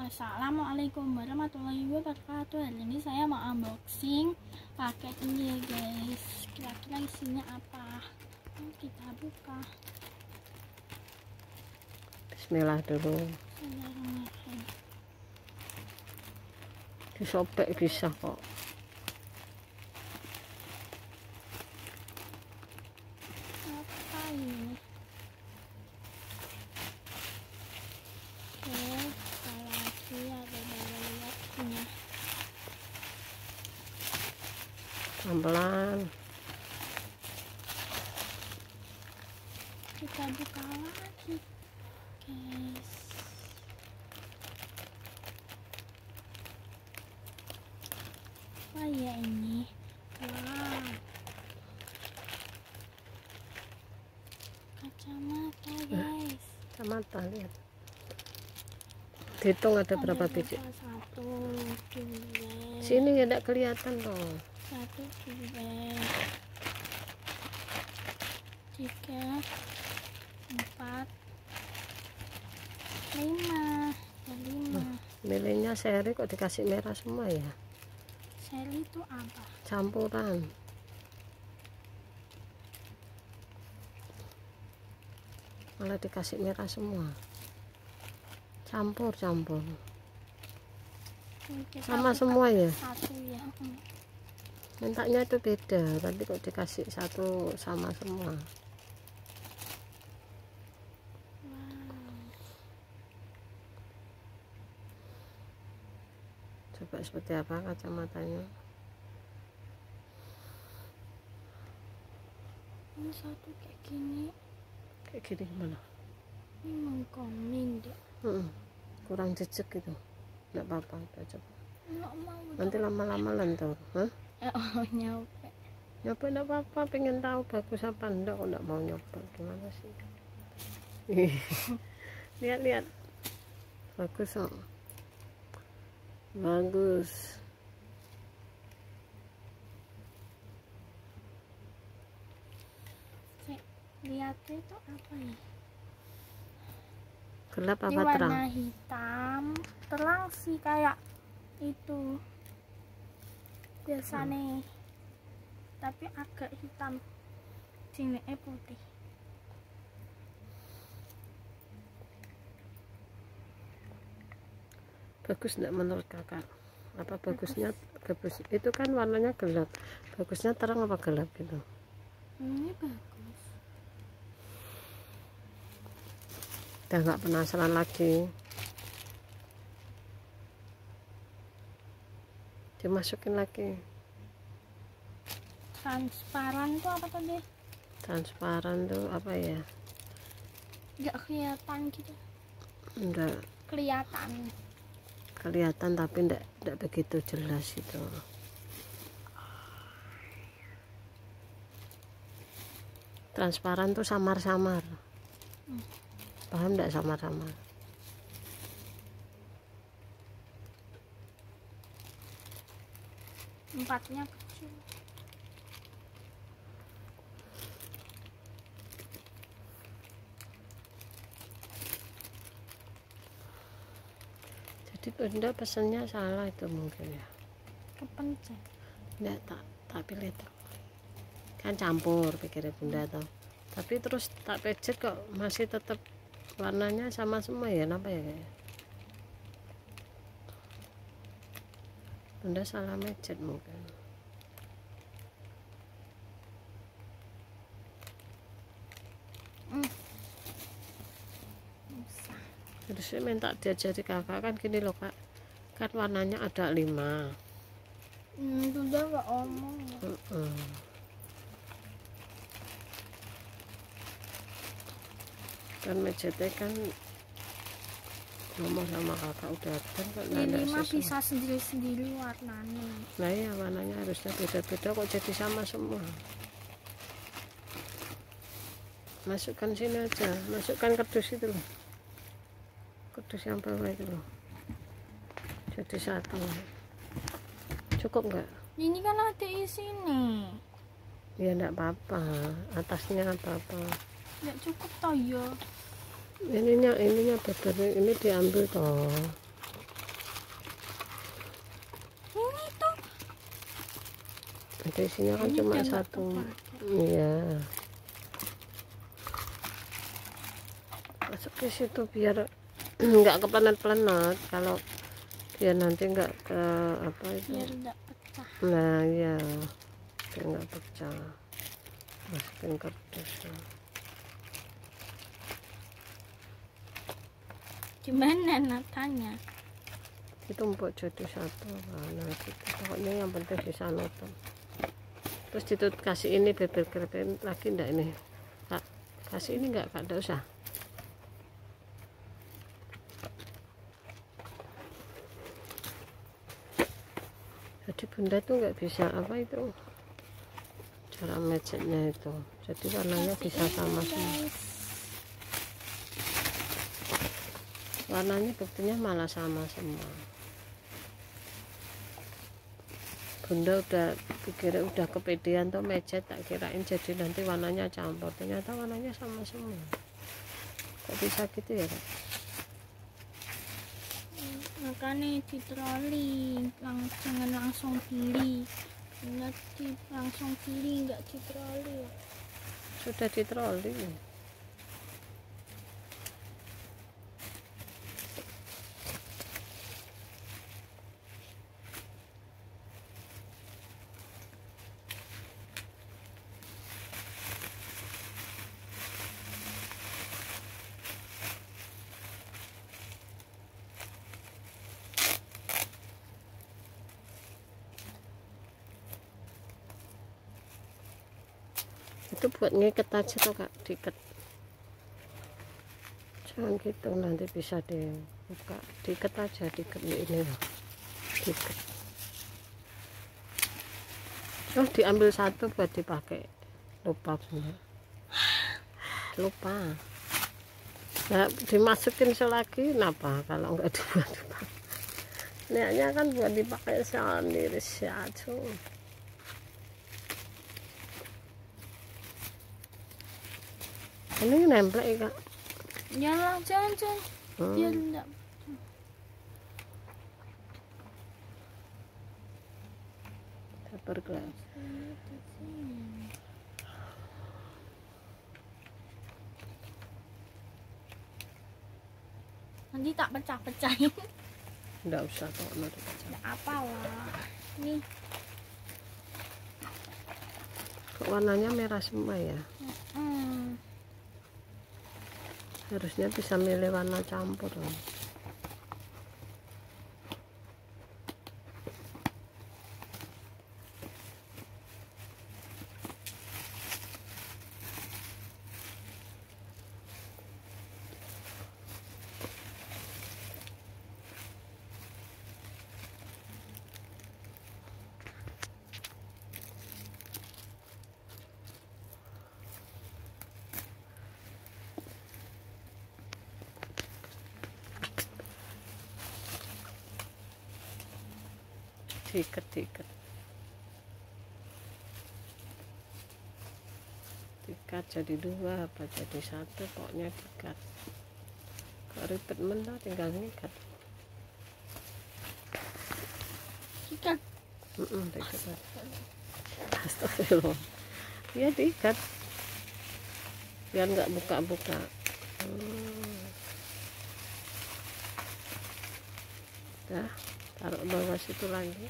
Assalamualaikum warahmatullahi wabarakatuh. Hari ini saya mau unboxing paket ini ya guys. Kira-kira isinya apa? Kita buka. Bismillah dulu. Bismillahirrahmanirrahim. Disobek bisa kok. Apa ini? Pelan-pelan kita buka lagi guys. Apa ya ini? Wow, kacamata guys. kacamata, lihat dihitung ada berapa biji. 1, 2, Sini ya tidak kelihatan loh. 1, 2, 3, 4, 5. 5. Milihnya seri kok dikasih merah semua ya. Seri itu apa? Campuran. Malah dikasih merah semua. Campur sama semua ya. Satu ya. Mintanya itu beda, tapi kok dikasih satu sama semua. Wow. Coba seperti apa kacamatanya. Ini satu kayak gini. Kayak gini gimana? Ini mengkoning deh. Kurang jejak gitu. Enggak apa-apa, coba. Nggak mau. Nanti lama-lama lentur. Nyampe. Nyoba enggak apa-apa, pengen tahu bagus apa enggak, kok enggak mau nyoba. Gimana sih? Lihat. Bagus kok. Bagus. Lihat itu apa ya? Gelap Ini apa terang? warna hitam, terang sih kayak itu biasanya, tapi agak hitam. Sini putih. Bagus enggak menurut kakak? Apa bagusnya? Bagus. Itu kan warnanya gelap. Bagusnya terang apa gelap gitu? Ini bagus. Udah nggak penasaran lagi. Dimasukin lagi. Transparan tuh apa tadi? Transparan tuh apa ya? Nggak kelihatan gitu. Enggak kelihatan tapi enggak begitu jelas itu. Transparan tuh samar-samar. Paham enggak samar-samar? Empatnya kecil. Jadi bunda pesannya salah itu mungkin ya. Kepencet. Enggak, tak pilih tuh. Kan campur pikirnya bunda tuh. Tapi terus tak pejet kok masih tetap warnanya sama semua ya, kenapa ya kayak? Bunda salah mejet mungkin. Terus saya minta diajari kakak kan gini loh kak, kan warnanya ada 5. Sudah nggak omong. Kan mejetnya kan ngomong sama kakak udah kan kok Ini mah bisa sendiri-sendiri warnanya. Nah ya warnanya harusnya beda-beda kok jadi sama semua. Masukkan sini aja, masukkan kardus itu loh, kardus yang bawah itu loh, jadi satu. Cukup nggak? Ini kan ada isinya. Ya enggak apa-apa, atasnya apa-apa. Nggak cukup toh ya. Ininya beber ini diambil toh. isinya kan Ini cuma udah nggak satu. kepake. Iya, masuk ke situ biar nggak keplanet-planet, kalau biar nanti nggak ke apa itu. Biar tidak pecah. Nah ya, biar nggak pecah. Masukin kardus. Gimana natanya? Itu empuk jadi satu. Nah gitu, pokoknya yang penting bisa nutup. Terus ditut kasih ini bebek krepin lagi ndak ini kak, kasih ini nggak kak, ndak usah. Jadi bunda tuh nggak bisa apa itu cara matchnya itu, jadi warnanya bisa sama semua. Warnanya buktinya malah sama semua. Bunda udah pikirnya udah kepedean tuh mejet, tak kirain jadi nanti warnanya campur, ternyata warnanya sama semua. Kok bisa gitu ya kak? Makanya di troli jangan langsung beli, langsung beli, nggak di troli. Sudah di troli. Itu buat ngiket aja tuh kak, diikat, jangan gitu nanti bisa dibuka, diikat aja, diikat ini loh, diikat. Oh diambil satu buat dipakai, lupa bener, lupa. Nah, dimasukin selagi kenapa kalau nggak dibuat dipakai, niatnya kan buat dipakai sendiri satu. Ini nempel ya kak. Jangan, jangan. Biar enggak. Paper glass. Nanti tak pecah-pecahin. Nggak usah kok, nanti pecah. Ya apa lah. Nih. Kok warnanya merah semua ya? Harusnya bisa milih warna campur loh. Diikat jadi dua apa jadi satu, pokoknya diikat. Kalau ribet menah tinggal ngikat. Ikat. Diikat aja. Astagfirullah. Ya diikat biar nggak buka-buka. Dah, taruh bawah situ lagi.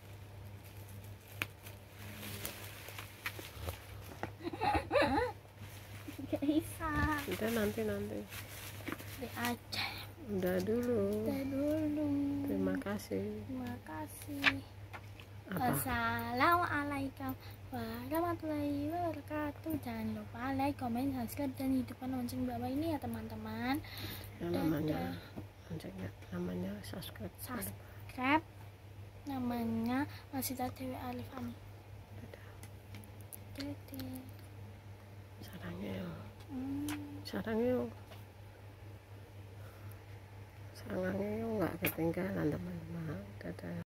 Gak bisa. Udah nanti Di aja. udah dulu. Terima kasih. Apa? Assalamualaikum warahmatullahi wabarakatuh. Jangan lupa like, comment, subscribe, dan hidupkan lonceng bawah ini ya teman-teman. Yang namanya loncengnya, namanya subscribe. Namanya Masita Dewi Alif Ani. Sarangnya nggak ketinggalan teman-teman. Dadah.